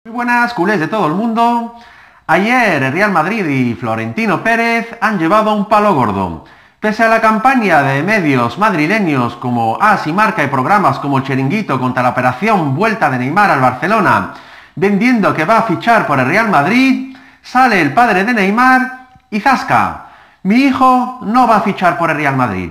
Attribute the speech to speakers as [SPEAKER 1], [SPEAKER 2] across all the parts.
[SPEAKER 1] Muy buenas, culés de todo el mundo. Ayer el Real Madrid y Florentino Pérez han llevado un palo gordo. Pese a la campaña de medios madrileños como AS y Marca y programas como Chiringuito contra la operación vuelta de Neymar al Barcelona, vendiendo que va a fichar por el Real Madrid, sale el padre de Neymar y ¡zasca! Mi hijo no va a fichar por el Real Madrid.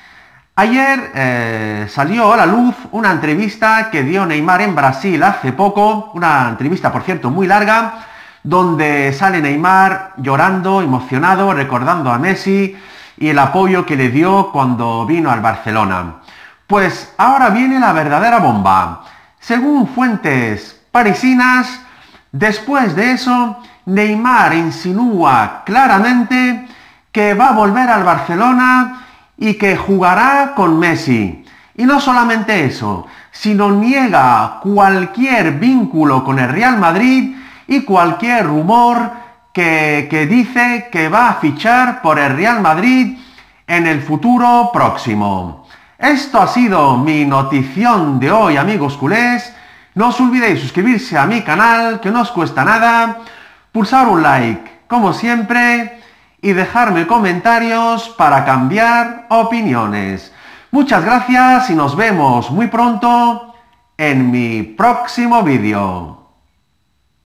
[SPEAKER 1] Ayer salió a la luz una entrevista que dio Neymar en Brasil hace poco, una entrevista por cierto muy larga, donde sale Neymar llorando, emocionado, recordando a Messi y el apoyo que le dio cuando vino al Barcelona. Pues ahora viene la verdadera bomba. Según fuentes parisinas, después de eso, Neymar insinúa claramente que va a volver al Barcelona y que jugará con Messi. Y no solamente eso, sino niega cualquier vínculo con el Real Madrid y cualquier rumor que dice que va a fichar por el Real Madrid en el futuro próximo. Esto ha sido mi notición de hoy, amigos culés. No os olvidéis suscribirse a mi canal, que no os cuesta nada, pulsar un like, como siempre, y dejarme comentarios para cambiar opiniones. Muchas gracias y nos vemos muy pronto en mi próximo vídeo.